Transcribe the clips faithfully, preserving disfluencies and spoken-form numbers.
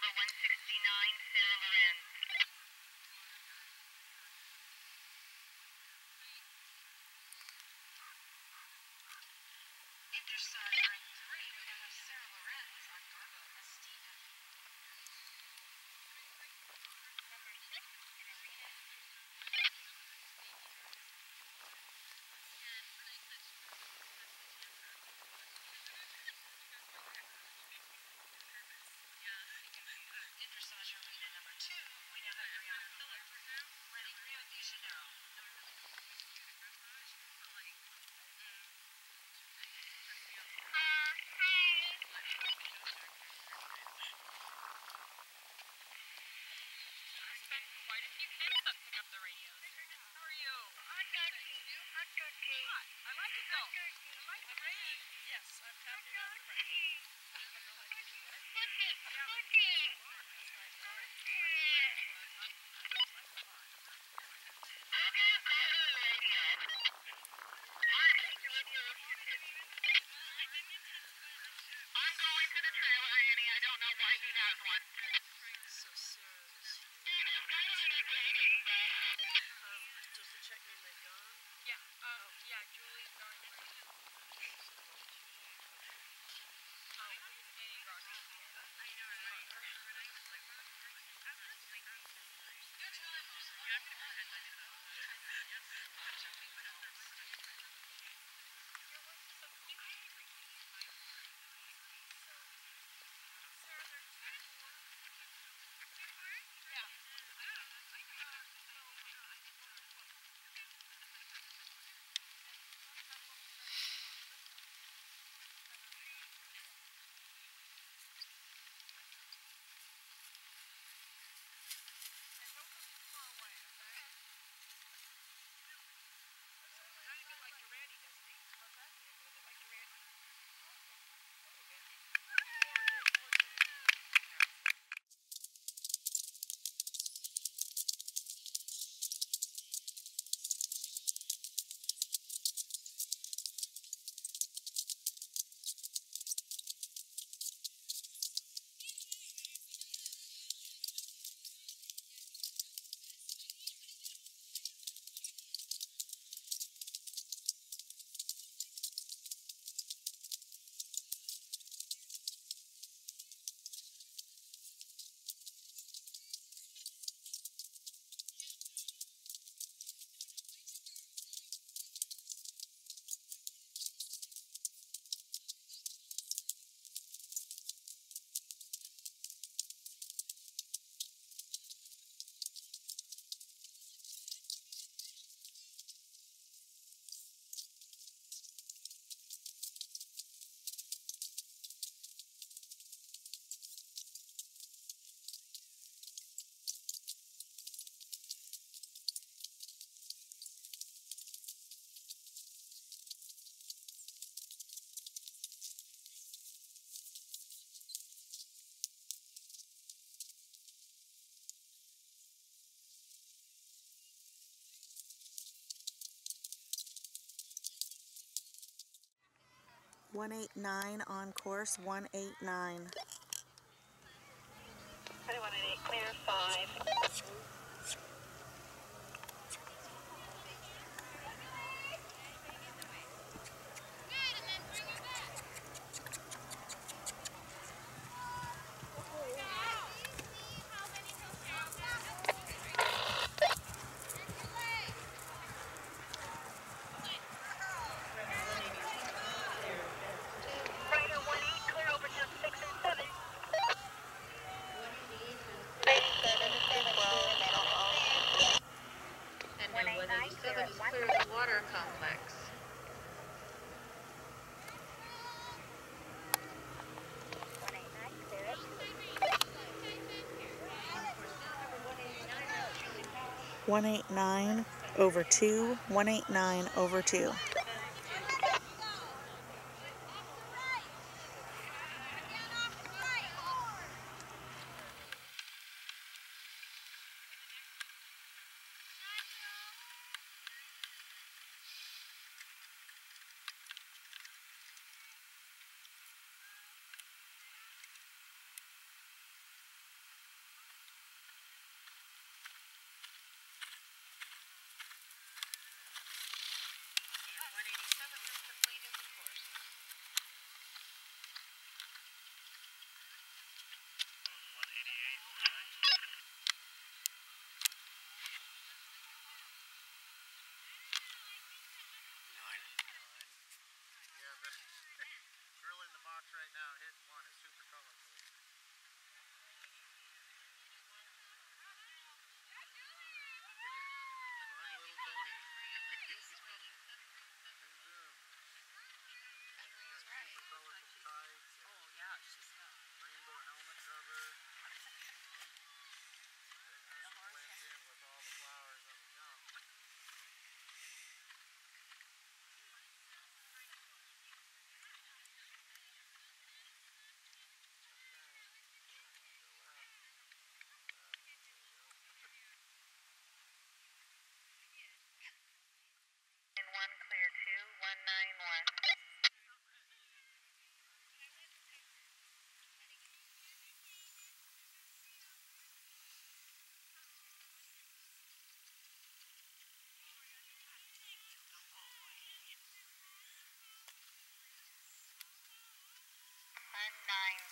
number one sixty-nine, Sarah Lorenz. Interstar ring three, we now have Sarah Lorenz on Garbo S T F. Number six in Arena two. Interstar Arena number two, we now have Brianna Phillips running Rio de Janeiro. Quite a few kids that pick up the radios. How are you? I got you. I got you. I like it though. I like the rain. Yes, I'm happy about the rain. Look it. Look it. I'm going to the trailer, Annie. I don't know why he has one. So Sarah is here. It's kind of entertaining, but... Um, does the check mean they've gone? Yeah, um, yeah, Julie's going right now. Oh, Annie got it. I know, right? Good time. You have to pretend like it's over. Your voice is so cute. Sarah, there's two more. Yeah. one eight nine on course, one eight nine. twenty-one and eight, clear, five. Rider one eight, clear over to six and seven. And now one eighty-seven is clear of the water complex. one eight nine, clear it. one eight nine over two, one eight nine over two.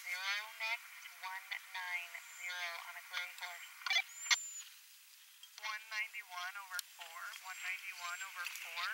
zero next, one nine zero on a gray horse. one ninety-one over four, one ninety-one over four.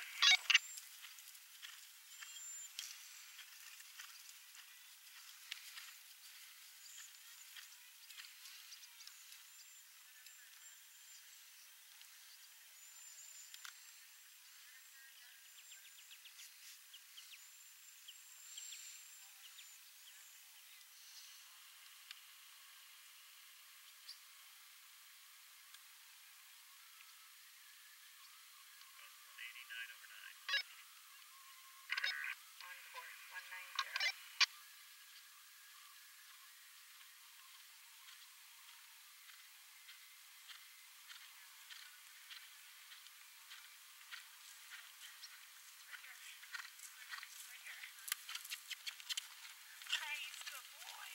eighty-nine over nine. On course, one nine zero. Nice, good boy.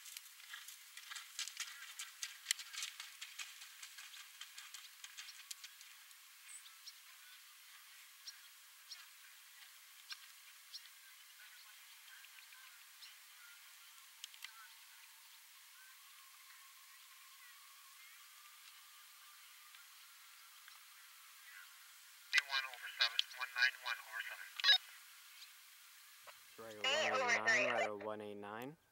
one over seven, one ninety-one over seven. Right, one eighty-nine, right at one eighty-nine.